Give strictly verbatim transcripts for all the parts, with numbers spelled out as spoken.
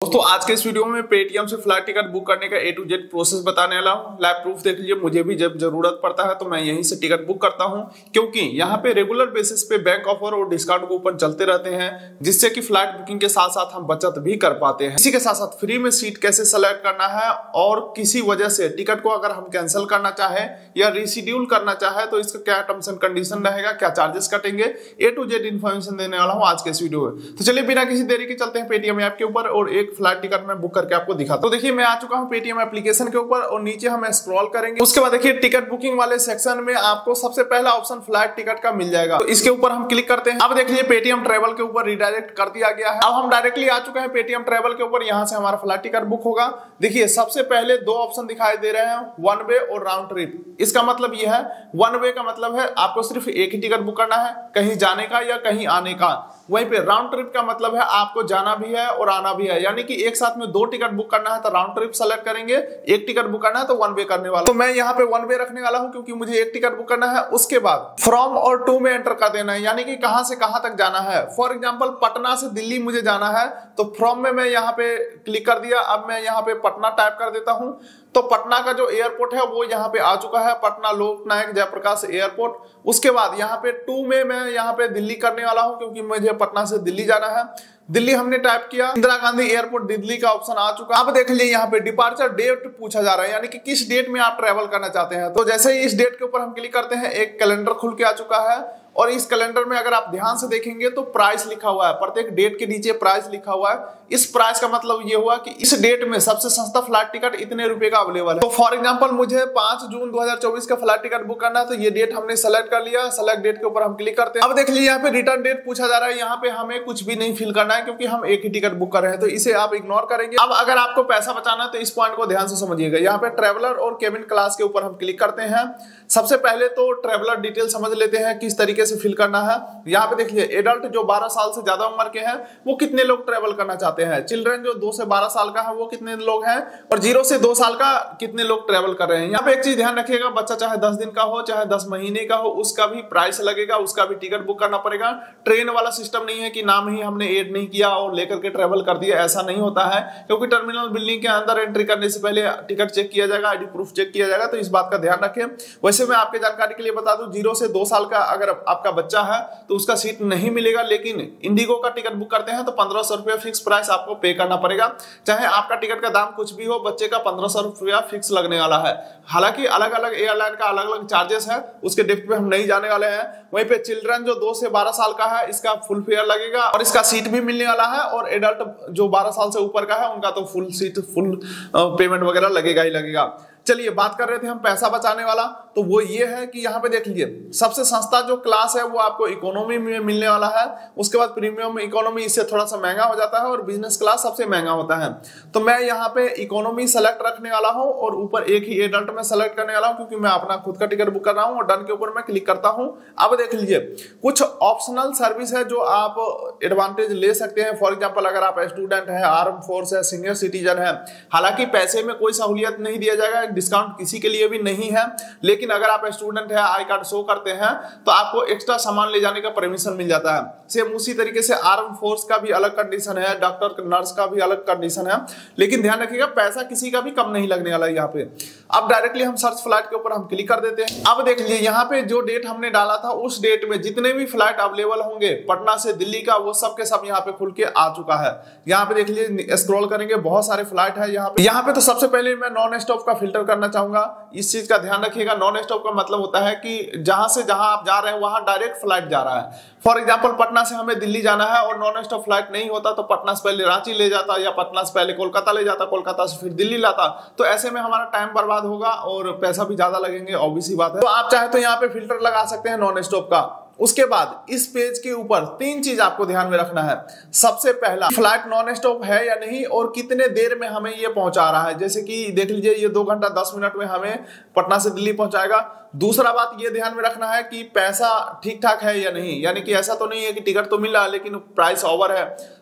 दोस्तों आज के इस वीडियो में पेटीएम से फ्लाइट टिकट बुक करने का ए टू जेड प्रोसेस बताने वाला हूँ। लाइव प्रूफ देख लीजिए, मुझे भी जब जरूरत पड़ता है तो मैं यहीं से टिकट बुक करता हूँ, क्योंकि यहाँ पे रेगुलर बेसिस पे बैंक ऑफर और डिस्काउंट कूपन चलते रहते हैं, जिससे कि फ्लाइट बुकिंग के साथ साथ हम बचत भी कर पाते हैं। इसी के साथ साथ फ्री में सीट कैसे सेलेक्ट करना है और किसी वजह से टिकट को अगर हम कैंसिल करना चाहे या रिशेड्यूल करना चाहे तो इसका क्या टर्म्स एंड कंडीशन रहेगा, क्या चार्जेस कटेंगे, ए टू जेड इन्फॉर्मेशन देने वाला हूँ आज के इस वीडियो में। तो चलिए बिना किसी देरी के चलते हैं पेटीएम ऐप के ऊपर और एक फ्लाइट टिकट में बुक करके आपको दिखाता हूं। तो देखिए मैं आ चुका हूं पेटीएम एप्लीकेशन के ऊपर और नीचे हम स्क्रॉल करेंगे। उसके बाद देखिए टिकट बुकिंग वाले सेक्शन में आपको सबसे पहला ऑप्शन फ्लाइट टिकट का मिल जाएगा, तो इसके ऊपर हम क्लिक करते हैं। अब देख लीजिए पेटीएम ट्रेवल के ऊपर रिडायरेक्ट कर दिया गया है। अब हम डायरेक्टली आ चुके हैं पेटीएम ट्रेवल के ऊपर, यहां से हमारा फ्लाइट टिकट बुक होगा। देखिए सबसे पहले दो ऑप्शन दिखाई दे रहे हैं, वन वे और राउंड ट्रिप। इसका मतलब यह है, वन वे का मतलब है आपको सिर्फ एक ही टिकट बुक करना है, कहीं जाने का या कहीं आने का। वहीं पे राउंड ट्रिप का मतलब है आपको जाना भी है और आना भी है, यानी कि एक साथ में दो टिकट बुक करना है तो राउंड ट्रिप सेलेक्ट करेंगे, एक टिकट बुक करना है तो वन वे करने वाला। तो मैं यहाँ पे वन वे रखने वाला हूँ क्योंकि मुझे एक टिकट बुक करना है। उसके बाद फ्रॉम और टू में एंटर कर देना है, यानी कि कहां से कहां तक जाना है। फॉर एग्जाम्पल पटना से दिल्ली मुझे जाना है तो फ्रॉम में मैं यहाँ पे क्लिक कर दिया। अब मैं यहाँ पे पटना टाइप कर देता हूँ, तो पटना का जो एयरपोर्ट है वो यहाँ पे आ चुका है, पटना लोकनायक जयप्रकाश एयरपोर्ट। उसके बाद यहाँ पे टू में मैं यहाँ पे दिल्ली करने वाला हूँ क्योंकि मुझे पटना से दिल्ली जाना है। दिल्ली हमने टाइप किया, इंदिरा गांधी एयरपोर्ट दिल्ली का ऑप्शन आ चुका। अब देख लीजिए यहाँ पे डिपार्चर डेट पूछा जा रहा है, यानी कि किस डेट में आप ट्रेवल करना चाहते हैं। तो जैसे ही इस डेट के ऊपर हम क्लिक करते हैं, एक कैलेंडर खुल के आ चुका है और इस कैलेंडर में अगर आप ध्यान से देखेंगे तो प्राइस लिखा हुआ है, प्रत्येक डेट के नीचे प्राइस लिखा हुआ है। इस प्राइस का मतलब ये हुआ कि इस डेट में सबसे सस्ता फ्लाइट टिकट इतने रुपए का अवेलेबल है। तो फॉर एग्जांपल मुझे पांच जून दो हज़ार चौबीस का फ्लाइट टिकट बुक करना है, तो ये डेट हमने सेलेक्ट कर लिया। सेलेक्ट डेट के ऊपर हम क्लिक करते हैं। अब देख लीजिए यहाँ पे रिटर्न डेट पूछा जा रहा है, यहाँ पे हमें कुछ भी नहीं फिल करना है क्योंकि हम एक ही टिकट बुक कर रहे हैं, तो इसे आप इग्नोर करेंगे। अब अगर आपको पैसा बचाना है तो इस पॉइंट को ध्यान से समझिएगा। यहाँ पे ट्रेवलर और केबिन क्लास के ऊपर हम क्लिक करते हैं। सबसे पहले तो ट्रेवलर डिटेल समझ लेते हैं किस तरीके से फिल करना है। यहाँ पे देखिए एडल्ट जो बारह साल से ज्यादा उम्र के हैं वो कितने लोग ट्रेवल करना चाहते हैं, चिल्ड्रन जो दो से बारह साल का है वो कितने लोग हैं, और जीरो से दो साल का कितने लोग ट्रेवल कर रहे हैं। यहाँ पे एक चीज ध्यान रखिएगा, बच्चा चाहे दस दिन का हो चाहे दस महीने का हो, उसका भी प्राइस लगेगा, उसका भी टिकट बुक करना पड़ेगा। ट्रेन वाला सिस्टम नहीं है कि नाम ही हमने ऐड नहीं किया और लेकर के ट्रेवल कर दिया, ऐसा नहीं होता है, क्योंकि टर्मिनल बिल्डिंग के अंदर एंट्री करने से पहले टिकट चेक किया जाएगा, आईडी प्रूफ चेक किया जाएगा, तो इस बात का ध्यान रखें। वैसे मैं आपके जानकारी के लिए बता दूं, जीरो से दो साल का अगर आपका बच्चा है तो उसका सीट नहीं मिलेगा, लेकिन इंडिगो का टिकट बुक करते हैं तो पंद्रह सौ रुपया फिक्स प्राइस आपको पे करना पड़ेगा। चाहे आपका टिकट का दाम कुछ भी हो, बच्चे का पंद्रह सौ रुपया फिक्स लगने वाला है। हालांकि अलग अलग एयरलाइन का अलग अलग चार्जेस है, उसके डेप्थ पे हम नहीं जाने वाले हैं। वहीं पे चिल्ड्रन जो दो से बारह साल का है इसका फुल फेयर लगेगा और इसका सीट भी मिलने वाला है, और एडल्ट जो बारह साल से ऊपर का है उनका तो फुल सीट फुल पेमेंट वगैरह लगेगा ही लगेगा। चलिए बात कर रहे थे हम पैसा बचाने वाला, तो वो ये है कि यहाँ पे देख लीजिए सबसे सस्ता जो क्लास है वो आपको इकोनॉमी में मिलने वाला है। उसके बाद प्रीमियम इकोनॉमी इससे थोड़ा सा महंगा हो जाता है और बिजनेस क्लास सबसे महंगा होता है। तो मैं यहाँ पे इकोनॉमी सेलेक्ट रखने वाला हूँ और ऊपर एक ही एडल्ट में सेलेक्ट करने वाला हूँ क्योंकि मैं अपना खुद का टिकट बुक कर रहा हूँ, और डन के ऊपर मैं क्लिक करता हूँ। अब देख लीजिए कुछ ऑप्शनल सर्विस है जो आप एडवांटेज ले सकते हैं। फॉर एग्जाम्पल अगर आप स्टूडेंट है, आर्म फोर्स है, सीनियर सिटीजन है, हालांकि पैसे में कोई सहूलियत नहीं दिया जाएगा, डिस्काउंट किसी के लिए भी नहीं है, लेकिन अगर आप स्टूडेंट है, आई कार्ड शो करते हैं तो आपको एक्स्ट्रा सामान ले जाने का परमिशन मिल जाता है। सेम उसी तरीके से आर्म फोर्स का भी अलग कंडीशन है, डॉक्टर नर्स का भी अलग कंडीशन है, लेकिन ध्यान रखिएगा पैसा किसी का भी कम नहीं लगने वाला है यहाँ पे। अब डायरेक्टली हम सर्च फ्लाइट के ऊपर हम क्लिक कर देते हैं। अब देख लीजिए यहाँ पे जो डेट हमने डाला था उस डेट में जितने भी फ्लाइट अवेलेबल होंगे पटना से दिल्ली का, वो सब के सब यहाँ पे खुल के आ चुका है। यहाँ पे देख लीजिए स्क्रॉल करेंगे बहुत सारे फ्लाइट है यहाँ पे। यहाँ पे तो सबसे पहले मैं नॉन स्टॉप का फिल्टर करना चाहूंगा। इस चीज का ध्यान रखिएगा, नॉन स्टॉप का मतलब होता है कि जहां से जहां आप जा रहे हैं वहां डायरेक्ट फ्लाइट जा रहा है। फॉर एग्जांपल पटना से हमें दिल्ली जाना है और नॉन स्टॉप फ्लाइट नहीं होता तो पटना से पहले रांची ले जाता या पटना से पहले कोलकाता ले जाता, कोलकाता से फिर दिल्ली लाता, तो ऐसे में हमारा टाइम बर्बाद होगा और पैसा भी ज्यादा लगेंगे, ऑब्वियस सी बात है। तो आप चाहे तो यहाँ पे फिल्टर लगा सकते हैं नॉन स्टॉप का। उसके बाद इस पेज के ऊपर तीन चीज आपको ध्यान में रखना है। सबसे पहला, फ्लाइट नॉन स्टॉप है या नहीं और कितने देर में हमें ये पहुंचा रहा है। जैसे कि देख लीजिए ये दो घंटा दस मिनट में हमें पटना से दिल्ली पहुंचाएगा। दूसरा बात ये ध्यान में रखना है कि पैसा ठीक ठाक है या नहीं, यानी कि ऐसा तो नहीं है कि टिकट तो मिल रहा है लेकिन प्राइस ओवर है।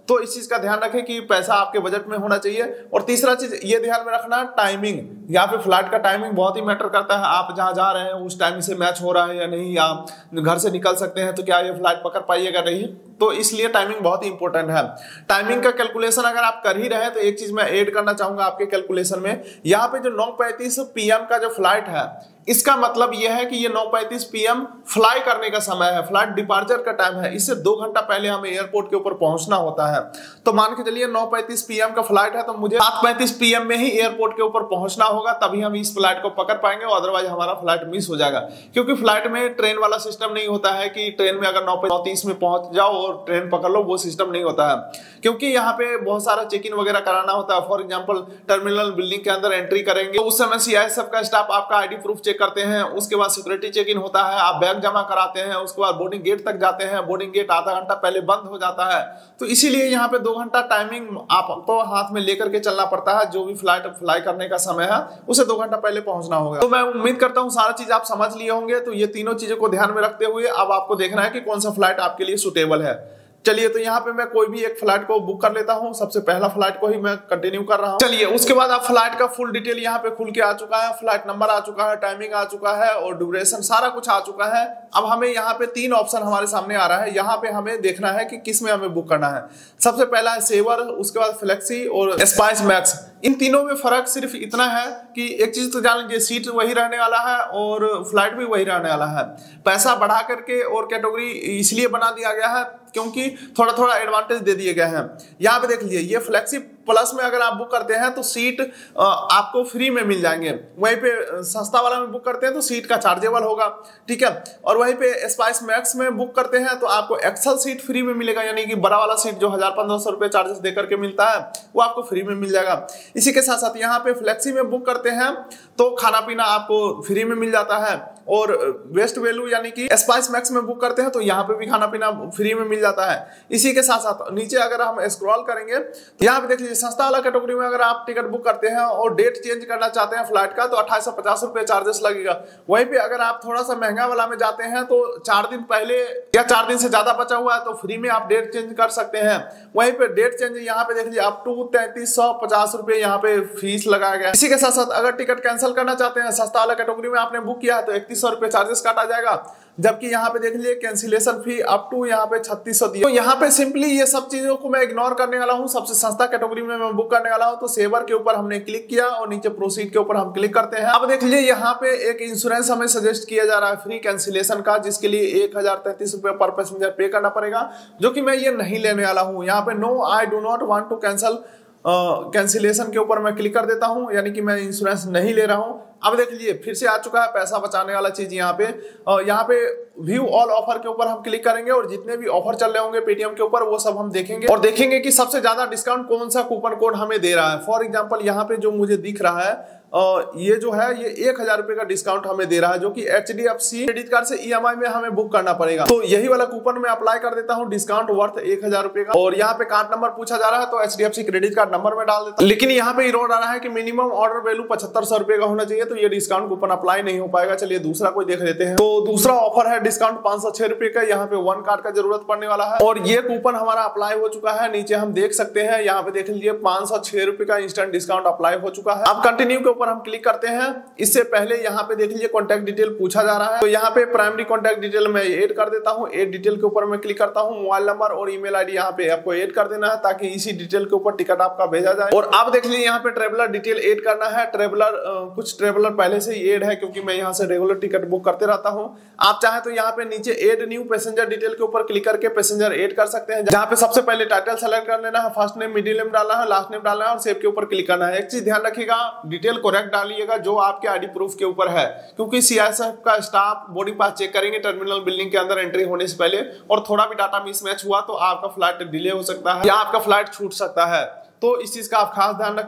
तो इस चीज का ध्यान रखें कि पैसा आपके बजट में होना चाहिए। और तीसरा चीज ये ध्यान में रखना, टाइमिंग, यहाँ पे फ्लाइट का टाइमिंग बहुत ही मैटर करता है। आप जहाँ जा रहे हैं उस टाइम से मैच हो रहा है या नहीं, आप घर से निकल सकते हैं तो क्या ये फ्लाइट पकड़ पाइएगा नहीं, तो इसलिए टाइमिंग बहुत ही इंपॉर्टेंट है। टाइमिंग का कैलकुलेशन अगर आप कर ही रहे हैं तो एक चीज मैं ऐड करना चाहूंगा आपके कैलकुलेशन में, यहाँ पे जो नौ पैंतीस पीएम का जो फ्लाइट है, इसका मतलब यह है कि ये नौ पैंतीस पीएम फ्लाई करने का समय है, फ्लाइट डिपार्चर का टाइम है। इससे दो घंटा पहले हमें एयरपोर्ट के ऊपर पहुंचना होता है। तो मान के चलिए नौ पैंतीस पीएम का फ्लाइट है तो मुझे सात पैंतीस पीएम में ही एयरपोर्ट के ऊपर पहुंचना होगा, तभी हम इस फ्लाइट को पकड़ पाएंगे, अदरवाइज हमारा फ्लाइट मिस हो जाएगा। क्योंकि फ्लाइट में ट्रेन वाला सिस्टम नहीं होता है कि ट्रेन में अगर नौ तीस में पहुंच जाओ और ट्रेन पकड़ लो, वो सिस्टम नहीं होता है। क्योंकि यहाँ पे बहुत सारा चेक इन वगैरह कराना होता है। फॉर एग्जाम्पल टर्मिनल बिल्डिंग के अंदर एंट्री करेंगे तो उस समय सीआईएसएफ का स्टाफ आपका आईडी प्रूफ चेक करते हैं, उसके बाद सिक्योरिटी चेक इन होता है, आप बैग जमा कराते हैं, उसके बाद बोर्डिंग गेट तक जाते हैं, बोर्डिंग गेट आधा घंटा पहले बंद हो जाता है। तो इसीलिए यहाँ पे दो घंटा टाइमिंग आपको हाथ में लेकर के चलना पड़ता है। जो भी फ्लाइट फ्लाई करने का समय है उसे दो घंटा पहले पहुंचना होगा। तो मैं उम्मीद करता हूँ सारा चीज आप समझ लिए होंगे। तो ये तीनों चीजों को ध्यान में रखते हुए अब आपको देखना है कि कौन सा फ्लाइट आपके लिए सुटेबल है। चलिए, तो यहाँ पे मैं कोई भी एक फ्लाइट को बुक कर लेता हूँ। सबसे पहला फ्लाइट को ही मैं कंटिन्यू कर रहा हूँ। चलिए, उसके बाद आप फ्लाइट का फुल डिटेल यहाँ पे खुल के आ चुका है, फ्लाइट नंबर आ चुका है, टाइमिंग आ चुका है और ड्यूरेशन सारा कुछ आ चुका है। अब हमें यहाँ पे तीन ऑप्शन हमारे सामने आ रहा है। यहाँ पे हमें देखना है कि किस में हमें बुक करना है। सबसे पहला है सेवर, उसके बाद फ्लेक्सी और स्पाइस मैक्स। इन तीनों में फर्क सिर्फ इतना है कि एक चीज तो जान लीजिए, सीट वही रहने वाला है और फ्लाइट भी वही रहने वाला है। पैसा बढ़ा करके और कैटेगरी इसलिए बना दिया गया है क्योंकि थोड़ा थोड़ा एडवांटेज दे दिए गए हैं। यहाँ पे देख लीजिए, ये फ्लेक्सी प्लस में अगर आप बुक करते हैं तो सीट आपको फ्री में मिल जाएंगे। वहीं पे सस्ता वाला में बुक करते हैं तो सीट का चार्जेबल होगा, ठीक है। और वहीं पे स्पाइस मैक्स में बुक करते हैं तो आपको एक्सल सीट फ्री में मिलेगा, यानी कि बड़ा वाला सीट जो हजार पंद्रह सौ रुपए चार्जेस देकर के मिलता है वो आपको फ्री में मिल जाएगा। इसी के साथ साथ यहाँ पे फ्लेक्सी में बुक करते हैं तो खाना पीना आपको फ्री में मिल जाता है। और वेस्ट वैल्यू यानी कि स्पाइस मैक्स में बुक करते हैं तो यहाँ पे भी खाना पीना फ्री में मिल जाता है। इसी के साथ साथ नीचे अगर हम स्क्रॉल करेंगे तो यहाँ पे देख लीजिए, सस्ता वाला कैटेगरी में अगर आप टिकट बुक करते हैं और डेट चेंज करना चाहते हैं फ्लाइट का तो अट्ठाईस सौ पचास रुपए चार्जेस लगेगा। वहीं पे अगर आप थोड़ा सा महंगा वाला में जाते हैं तो चार दिन पहले या चार दिन से ज्यादा बचा हुआ है तो फ्री में आप डेट चेंज कर सकते हैं। वहीं पे डेट चेंज यहाँ पे देख लीजिए अप टू तैंतीस सौ पचास रुपए यहाँ पे फीस लगाया गया है। इसी के साथ साथ अगर टिकट कैंसिल करना चाहते हैं, सस्ता वाला कैटेगरी में आपने बुक किया है तो इकतीस सौ रुपए चार्जेस काटा जाएगा, जबकि यहाँ पे देख लीजिए कैंसिलेशन फी अप टू यहाँ पे छत्तीस सौ दिया। तो यहाँ पे सिंपली ये सब चीजों को मैं इग्नोर करने वाला हूँ। सबसे सस्ता कैटेगरी में मैं बुक करने वाला हूँ। तो सेवर के ऊपर हमने क्लिक किया और नीचे प्रोसीड के ऊपर हम क्लिक करते हैं। अब देख लीजिए यहाँ पे एक इंश्योरेंस हमें सजेस्ट किया जा रहा है फ्री कैंसिलेशन का, जिसके लिए एक हजार तैंतीस रुपए पर पैसेंजर पे करना पड़ेगा, जो कि मैं ये नहीं लेने वाला हूँ। यहाँ पे no I do not want to cancel cancellation के ऊपर मैं क्लिक कर देता हूं, यानी कि मैं इंश्योरेंस नहीं ले रहा हूं। अब देख लीजिए फिर से आ चुका है पैसा बचाने वाला चीज यहाँ पे। यहाँ पे व्यू ऑल ऑफर के ऊपर हम क्लिक करेंगे और जितने भी ऑफर चल रहे होंगे पेटीएम के ऊपर वो सब हम देखेंगे और देखेंगे कि सबसे ज्यादा डिस्काउंट कौन सा कूपन कोड हमें दे रहा है। फॉर एग्जांपल यहाँ पे जो मुझे दिख रहा है ये जो है ये एक हजार रुपए का डिस्काउंट हमें दे रहा है, जो कि H D F C credit card से ईएमआई में हमें बुक करना पड़ेगा। तो यही वाला कूपन मैं अप्लाई कर देता हूँ, डिस्काउंट वर्थ एक हजार रुपए का। और यहाँ पे कार्ड नंबर पूछा जा रहा है तो H D F C credit card number में डाल देता हूं। लेकिन यहाँ पे इरोड आ रहा है कि मिनिमम ऑर्डर वैल्यू पचहत्तर सौ रुपए का होना चाहिए, तो ये डिस्काउंट कूपन अप्लाई नहीं हो पाएगा। चलिए दूसरा कोई देख लेते हैं। तो दूसरा ऑफर है डिस्काउंट पांच सौ छह रुपए का, यहाँ पे वन कार्ड का जरूरत पड़ने वाला है और ये कूपन हमारा अप्लाई हो चुका है। नीचे हम देख सकते हैं, यहाँ पे देख लीजिए पांच सौ छह रुपए का इंस्टेंट डिस्काउंट अप्लाई हो चुका है। अब कंटिन्यू के ऊपर हम क्लिक करते हैं। इससे पहले यहाँ पे देख लीजिए कॉन्टैक्ट डिटेल पूछा जा रहा है, तो यहाँ पे प्राइमरी कॉन्टैक्ट डिटेल मैं ऐड कर देता हूँ। ऐड डिटेल के ऊपर मैं क्लिक करता हूँ। मोबाइल नंबर और ईमेल आईडी यहाँ पे आपको ऐड कर देना है ताकि इसी डिटेल के ऊपर टिकट आपका भेजा जाए। और आप देख लीजिए यहाँ पे ट्रेवलर डिटेल ऐड करना है। ट्रेवलर कुछ ट्रेवलर पहले से ही ऐड है क्योंकि मैं यहाँ से रेगुलर टिकट बुक करते रहता हूँ। आप चाहे तो यहाँ पे नीचे ऐड न्यू पैसेंजर डिटेल के ऊपर क्लिक करके पैसेंजर ऐड कर सकते हैं, जहाँ पे सबसे पहले टाइटल सेलेक्ट कर लेना है, फर्स्ट नेम मिडिल नेम डालना है, लास्ट नेम डालना है और सेव के ऊपर क्लिक करना है। एक चीज ध्यान रखिएगा, डिटेल करेक्ट डालिएगा जो आपके आईडी प्रूफ के ऊपर है, क्योंकि सीआईएसएफ का स्टाफ बोर्डिंग पास चेक करेंगे टर्मिनल बिल्डिंग के अंदर एंट्री होने से पहले, और थोड़ा भी डाटा मिसमैच हुआ तो आपका फ्लाइट डिले हो सकता है या आपका फ्लाइट छूट सकता है। तो इस चीज का आप खास ध्यान रखें।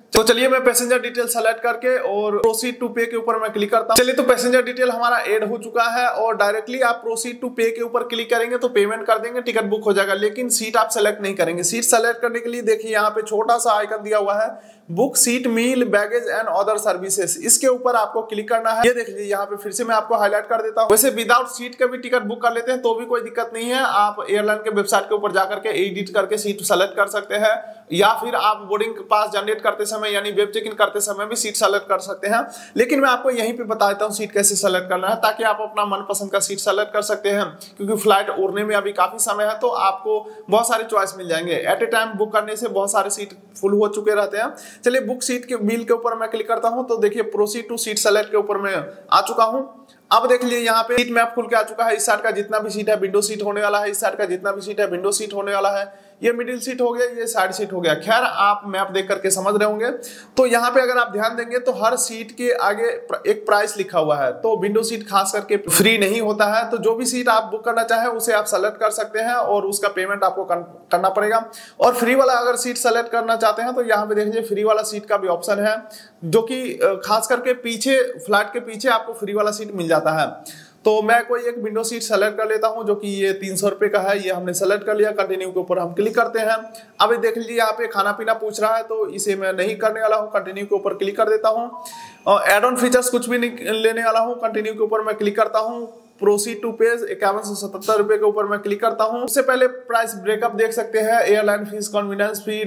तो चलिए मैं पैसेंजर डिटेल सेलेक्ट करके और प्रोसीड टू पे के ऊपर मैं क्लिक करता हूँ। चलिए तो पैसेंजर डिटेल हमारा ऐड हो चुका है और डायरेक्टली आप प्रोसीड टू पे के ऊपर क्लिक करेंगे तो पेमेंट कर देंगे, टिकट बुक हो जाएगा। लेकिन सीट आप सेलेक्ट नहीं करेंगे। सीट सेलेक्ट करने के लिए देखिए यहाँ पे छोटा सा आइकन दिया हुआ है, book seat meal baggage and other services, इसके ऊपर आपको क्लिक करना है। ये देख लीजिए यहाँ पे फिर से मैं आपको हाईलाइट कर देता हूँ। वैसे विदाउट सीट का भी टिकट बुक कर लेते हैं तो भी कोई दिक्कत नहीं है। आप एयरलाइन के वेबसाइट के ऊपर जाकर के एडिट करके सीट सेलेक्ट कर सकते हैं, या फिर आप बोर्डिंग पास जनरेट करते समय यानी वेब चेक इन करते समय भी सीट सेलेक्ट कर सकते हैं। लेकिन मैं आपको यहीं पे बता देता हूँ सीट कैसे सेलेक्ट करना है, ताकि आप अपना मनपसंद का सीट सेलेक्ट कर सकते हैं। क्योंकि फ्लाइट उड़ने में अभी काफी समय है तो आपको बहुत सारे चॉइस मिल जाएंगे। एट ए टाइम बुक करने से बहुत सारे सीट फुल हो चुके रहते हैं। चलिए बुक सीट के बिल के ऊपर मैं क्लिक करता हूं तो देखिए प्रोसीड टू सीट सेलेक्ट के ऊपर मैं आ चुका हूं। अब देख लीजिए यहाँ पे सीट मैप खुल के आ चुका है। इस साइड का जितना भी सीट है विंडो सीट होने वाला है, इस साइड का जितना भी सीट है विंडो सीट होने वाला है। ये मिडिल सीट हो गया, ये साइड सीट हो गया। खैर आप मैप देख करके समझ रहे होंगे। तो यहाँ पे अगर आप ध्यान देंगे तो हर सीट के आगे एक प्राइस लिखा हुआ है। तो विंडो सीट खास करके फ्री नहीं होता है, तो जो भी सीट आप बुक करना चाहें उसे आप सेलेक्ट कर सकते हैं और उसका पेमेंट आपको करना पड़ेगा। और फ्री वाला अगर सीट सेलेक्ट करना चाहते हैं तो यहाँ पे देख लीजिए फ्री वाला सीट का भी ऑप्शन है, जो कि खास करके पीछे फ्लाइट के पीछे आपको फ्री वाला सीट मिल जाता है। तो मैं कोई एक विंडो सीट सेलेक्ट कर लेता हूं, जो कि ये तीन सौ रुपए का है। ये हमने सेलेक्ट कर लिया। कंटिन्यू के ऊपर हम क्लिक करते हैं। अब देख लीजिए यहाँ पे खाना पीना पूछ रहा है, तो इसे मैं नहीं करने वाला हूँ। कंटिन्यू के ऊपर क्लिक कर देता हूँ। और एड ऑन फीचर्स कुछ भी नहीं लेने वाला हूँ। कंटिन्यू के ऊपर मैं क्लिक करता हूँ। प्रोसीड टू पेज इक्यावन सौ सतहत्तर रुपए के ऊपर मैं क्लिक करता हूं। उससे पहले प्राइस ब्रेकअप देख सकते हैं, airline fees, convenience fee,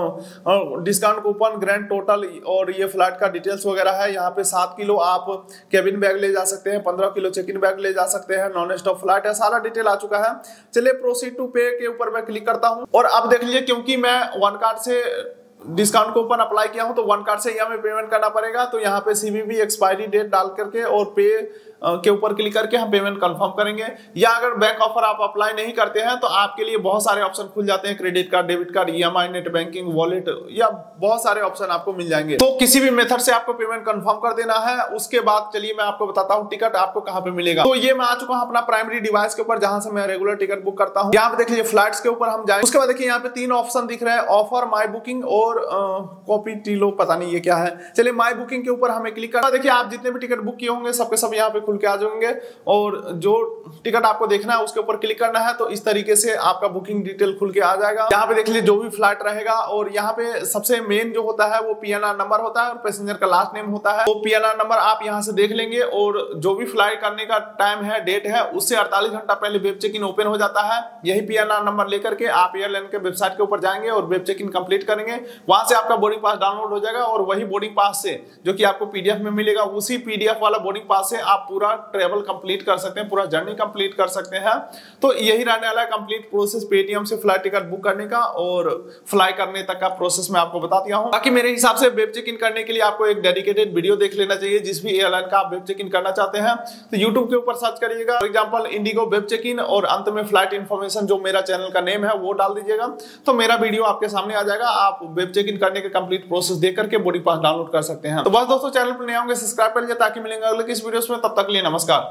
discount coupon, grand total और ये फ्लाइट का डिटेल्स वगैरह है। यहाँ पे सात किलो आप केबिन बैग ले जा सकते हैं, पंद्रह किलो चेक इन बैग ले जा सकते हैं, नॉन स्टॉप फ्लाइट है, सारा डिटेल आ चुका है। चलिए प्रोसीड टू पे के ऊपर मैं क्लिक करता हूँ। और अब देख लीजिए क्योंकि मैं वन कार्ड से डिस्काउंट कूपन अप्लाई किया हूं तो वन कार्ड से ही हमें पेमेंट करना पड़ेगा। तो यहाँ पे सीवीवी एक्सपायरी डेट डाल करके और पे के ऊपर क्लिक करके हम पेमेंट कंफर्म करेंगे। या अगर बैंक ऑफर आप अप्लाई नहीं करते हैं तो आपके लिए बहुत सारे ऑप्शन खुल जाते हैं, credit card, debit card, EMI, net banking, wallet, या बहुत सारे ऑप्शन आपको मिल जाएंगे। तो किसी भी मेथड से आपको पेमेंट कंफर्म कर देना है। उसके बाद चलिए मैं आपको बताता हूँ टिकट आपको कहाँ पे मिलेगा। तो ये मैं आ चुका हूँ अपना प्राइमरी डिवाइस के ऊपर, जहां से मैं रेगुलर टिकट बुक करता हूँ। यहाँ पे देख लीजिए फ्लाइट्स के ऊपर हम जाएंगे। उसके बाद देखिए यहाँ पे तीन ऑप्शन दिख रहे हैं, ऑफर, माई बुकिंग और कॉपी टीलो, पता नहीं ये क्या है। चलिए माई बुकिंग के ऊपर हमें क्लिक करना। देखिए आप जितने भी टिकट बुक किए होंगे सबके सब यहाँ पे खुल के आ जाएंगे और जो टिकट आपको देखना है उसके ऊपर क्लिक करना है। तो इस तरीके से आपका बुकिंग डिटेल खुल के आ जाएगा। यहाँ पे देख लीजिए जो भी फ्लाइट रहेगा, और यहाँ पे सबसे मेन जो होता है वो पीएनआर नंबर होता है और पैसेंजर का लास्ट नेम होता है। तो पीएनआर नंबर आप यहाँ से देख लेंगे और जो भी फ्लाइट करने का टाइम है, डेट है, उससे अड़तालीस घंटा पहले वेब चेक इन ओपन हो जाता है। यही पीएनआर नंबर लेकर के आप एयरलाइन के वेबसाइट के ऊपर जाएंगे और वेब चेक इन कंप्लीट करेंगे। वहां से आपका बोर्डिंग पास डाउनलोड हो जाएगा और वही बोर्डिंग पास से जो कि आपको पीडीएफ में मिलेगा, उसी पीडीएफ वाला बोर्डिंग पास से आप पूरा ट्रेवल कंप्लीट कर सकते हैं, पूरा जर्नी कंप्लीट कर सकते हैं। तो यही रहने वाला है कंप्लीट प्रोसेस पेटीएम से फ्लाइट टिकट बुक करने का और फ्लाई करने तक का प्रोसेस मैं आपको बता दिया हूं। बाकी मेरे हिसाब से वेब चेक इन करने के लिए आपको एक डेडिकेटेड वीडियो देख लेना चाहिए। जिस भी एयरलाइन का आप वेब चेक इन करना चाहते हैं तो यूट्यूब के ऊपर सर्च करिएगा, for example IndiGo web check in, और अंत में फ्लाइट इन्फॉर्मेशन जो मेरा चैनल का नेम है वो डाल दीजिएगा। तो मेरा वीडियो आपके सामने आ जाएगा। आप वेब चेक इन करने के कंप्लीट प्रोसेस देख करके बोर्डिंग पास डाउनलोड कर सकते हैं। तो बस दोस्तों, चैनल पर नए होंगे सब्सक्राइब कर लीजिए ताकि मिलेंगे अगले किस वीडियोस में। तब तक के लिए नमस्कार।